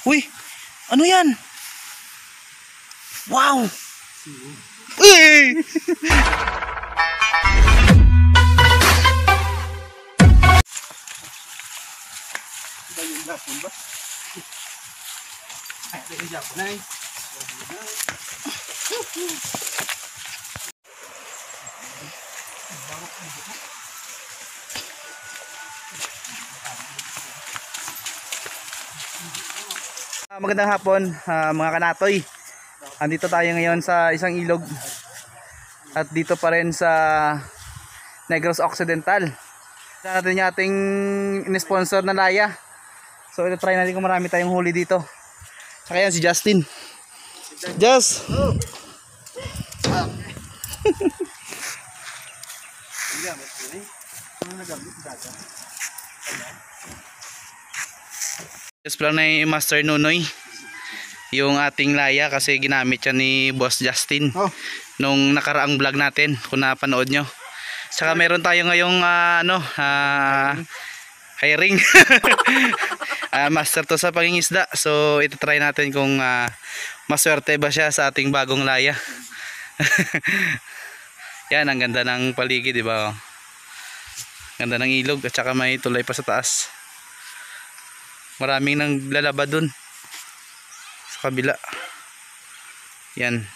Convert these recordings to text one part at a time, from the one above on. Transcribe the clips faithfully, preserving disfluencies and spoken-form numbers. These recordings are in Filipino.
Uy, ano yan? Wow! Uy! Uh, magandang hapon uh, mga kanatoy. Andito tayo ngayon sa isang ilog. At dito pa rin sa Negros Occidental. Ito natin yung ating in-sponsor na laya. So ito try natin kung marami tayong huli dito. Saka yan si Justin. Just! Just plan na yung Master Nunoy yung ating laya kasi ginamit siya ni Boss Justin oh. Nung nakaraang vlog natin kung napanood nyo. Saka meron tayo ngayong uh, ano, uh, hiring uh, master to sa pangingisda. So ito try natin kung uh, maswerte ba siya sa ating bagong laya. Yan, ang ganda ng paligid, di ba? Ganda ng ilog at saka may tulay pa sa taas. Maraming nang lalaba dun sa kabila. Yan.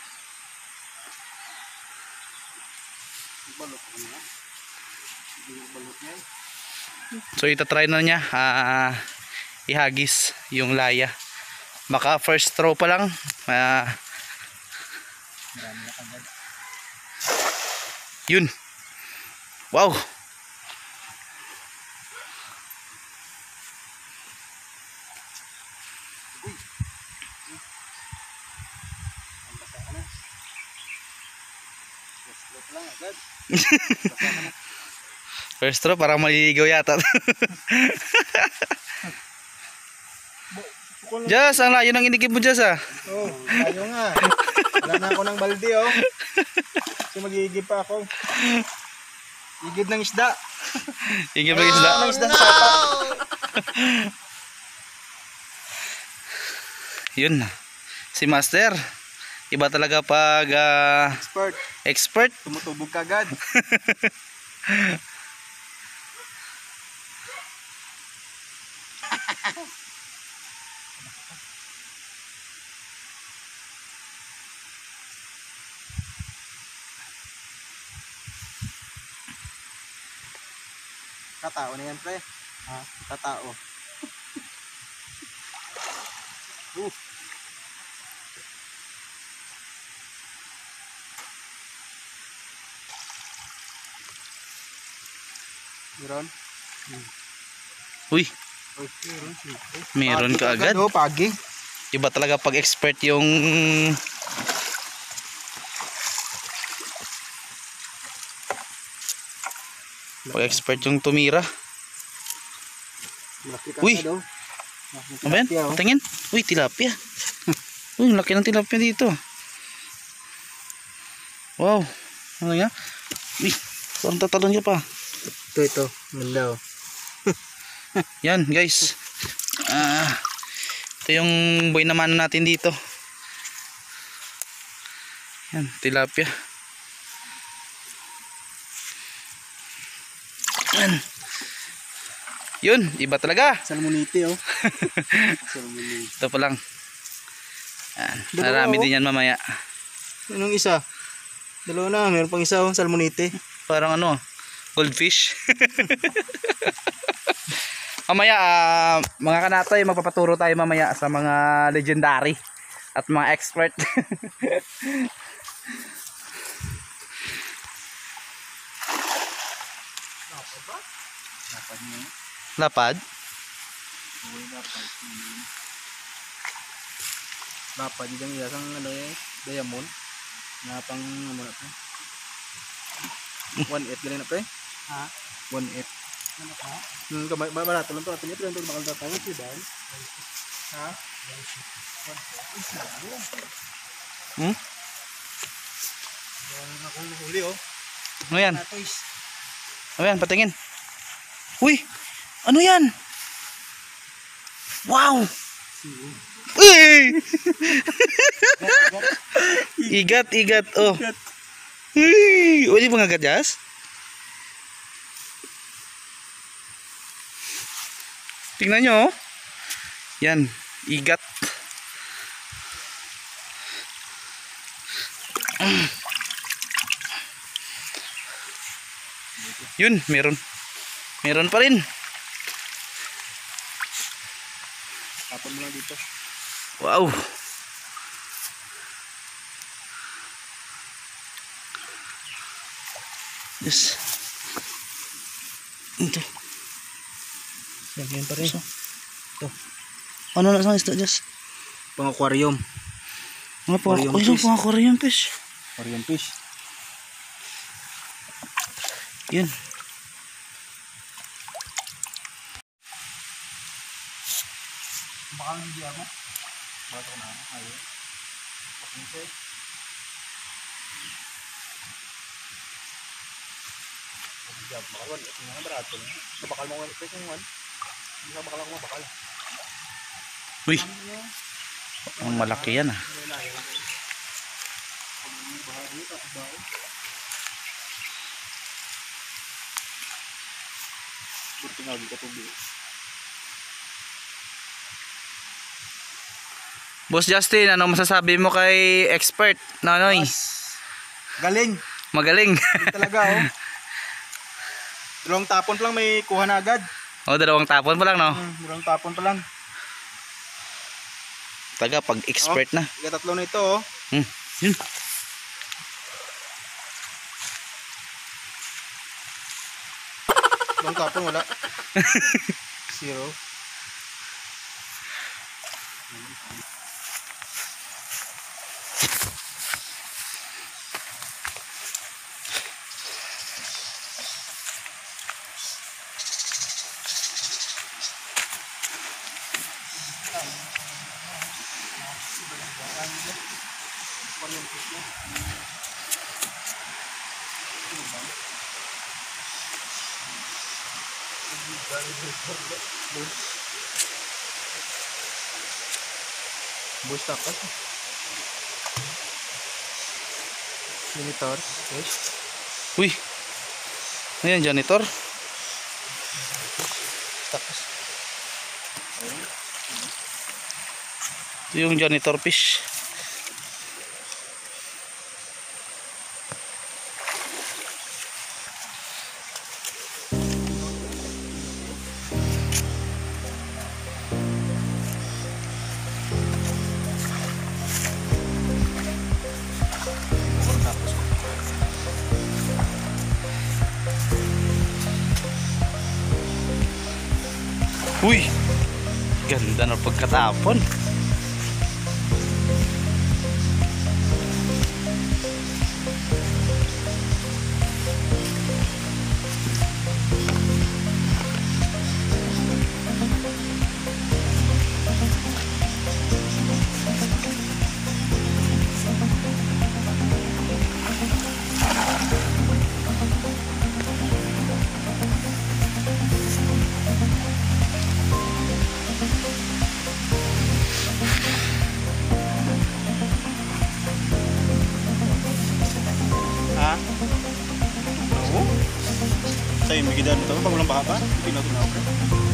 So itatry na niya uh, ihagis yung laya. Baka first throw pa lang uh, yun. Wow. First throw parang maliligaw yata. Jas, ang layo ng inikip mo, Jas, ah. Oo, oh, layo nga. Wala na ako ng balde, oh. Kasi magigib pa ako. Igib ng isda. Igib ng isda? Ng isda sa sapa. Yun. Si Master. Iba talaga pag uh, expert. Expert. Tumutubog kagad. Katao na yan, pre. Ha? Katao. uh. Meron? Hmm. Uy. Uy, meron. Meron ka agad. Oh, pagi. Iba talaga pag expert yung pag expert yung tumira. Uy. Ano ba yan? Tingin. Uy, tilapia. Uy, laki ng tilapia dito. Wow. Ano nga? Uy, parang tatalon niya pa. Ito, ito. Ganda, oh. Yan, guys. Ah, ito yung boy naman natin dito. Yan, tilapia. Yan. Yun, iba talaga. Salmonite, oh. Salmonite. Ito pa lang. Yan, marami din yan mamaya. Anong isa? Dalawa na, meron pang isa, oh. Salmonite. Parang ano, goldfish. Mamaya uh, mga kanatoy, magpapaturo tayo mamaya sa mga legendary at mga expert. Lapad? Lapad yung isang ano eh, diamond. Nga pang ano na ito. one eight galing na ito eh. Ha? one eight. Ano ka? Hmm, barato lang ito. Natin ito yung makalda tayo. Ito dahil. Ha? Hmm? Yung nakuhuli, oh. Ano yan? Ano yan? Patingin. Uy! Ano yan? Wow! Uy! Igat, igat. Oh. Uy! O, di mga gadyas? Tingnan nyo, oh. Yan, igat. Yun, meron. Meron pa rin. Tapon mo lang dito. Wow. Yes. Ito. Yan pa rin. Ito. Ano na sa isda, Jess? Pang aquarium. Mga pang Aquarium aquarium, fish. pang aquarium fish. Aquarium fish. Yun. Baka hindi ako. Bato na. Ayun. Pakinse. Job, bakal ito nga barato na. Bakal mo ito kung wan. Hindi ka bakal ako mabakal. Uy. Ang malaki yan ah. Buti nga ka tubig. Boss Justin, ano masasabi mo kay expert Nonoy? Galing. Magaling. Galing talaga oh. Dalawang tapon pa lang may kuha na agad. O, dalawang tapon pa lang, no? Hmm, dalawang tapon pa lang. Taga, pag expert na. Ikatatlo na ito oh. Hmm. Yun. Dalawang tapon wala. Zero. Boys takas. Monitors, guys. Uy. Ayan, janitor. Takas. Ito yung janitor fish. Uy, ganda na pagkatapon. Ha? Oo. Sa'yo, may gidan ito. Pag walang baka pa, hindi na tunaw ka.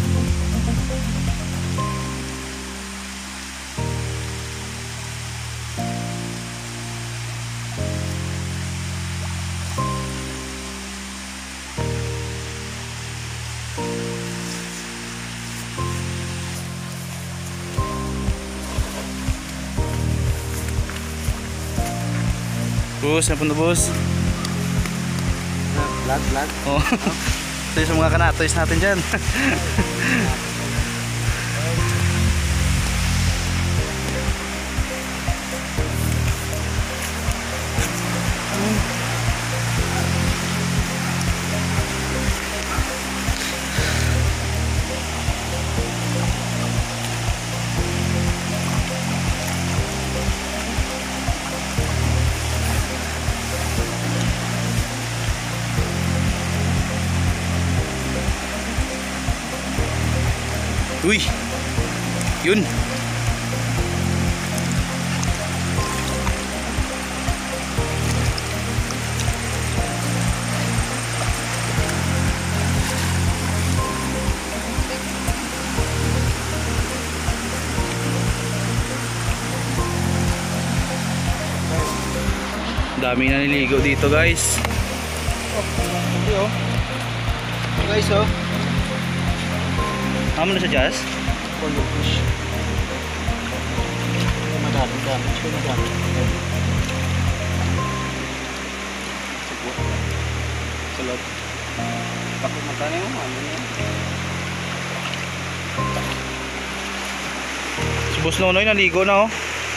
Bus, na punta bus. Lag, lag. Oh. Ito yung sa mga kanatoys natin dyan. Uy, yun. Daming naniligo dito guys. Oh, hindi oh. Guys oh. Amo na sa jazz? Pollo fish. Oh, madami, dami. Ito madami. Sa loob. Bakit matani mo? Ano yan? Si Boss Nonoy naligo na oh.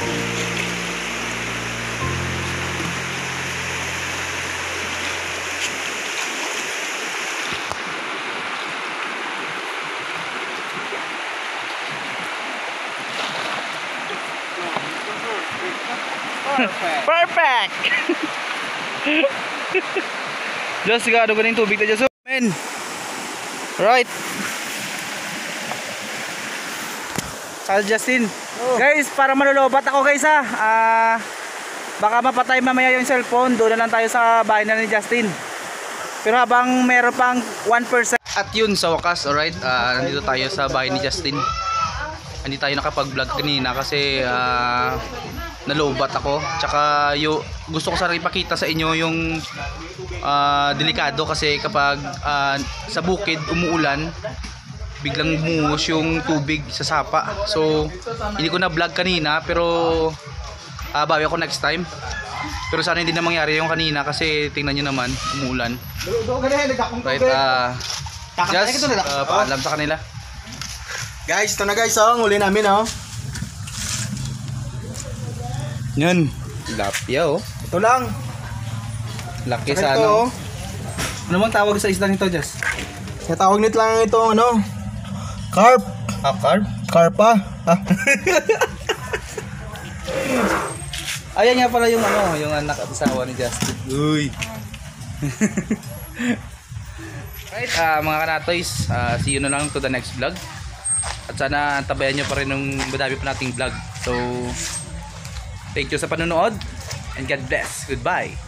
Perfect. Perfect! Just sigado ko na yung tubig na dyan. Men! Right! Kyle Justin. Oh. Guys, para malulubat ako guys ha. Ah, baka mapatay mamaya yung cellphone. Doon na lang tayo sa bahay na ni Justin. Pero habang meron pang one percent. At yun sa wakas, alright. Ah, nandito tayo sa bahay ni Justin. Hindi tayo nakapag-vlog kanina kasi ah, nalobat ako. Tsaka yung, gusto ko sana ipakita sa inyo yung ah, delikado kasi kapag ah, sa bukid umuulan, biglang bumuhos yung tubig sa sapa. So hindi ko na vlog kanina pero ah, bawi ako next time. Pero sana hindi na mangyari yung kanina kasi tingnan nyo naman umuulan. Right, ah just ah, paalam sa kanila. Guys, ito na guys oh. Ang uli namin oh. Yan, lapya oh. Ito lang. Laki Saka sa ito, ano. oh. Ano bang tawag sa isda nito, Jess? Kaya tawag nito lang ito ano. Carp. Ah, carp? Carpa. Ah. Ayan nga pala yung ano, yung anak at asawa ni Justin. Uy. Right, ah mga kanatoys, ah, see you na lang to the next vlog. At sana tabayan nyo pa rin ng madami pa nating vlog. So, thank you sa panonood and God bless. Goodbye.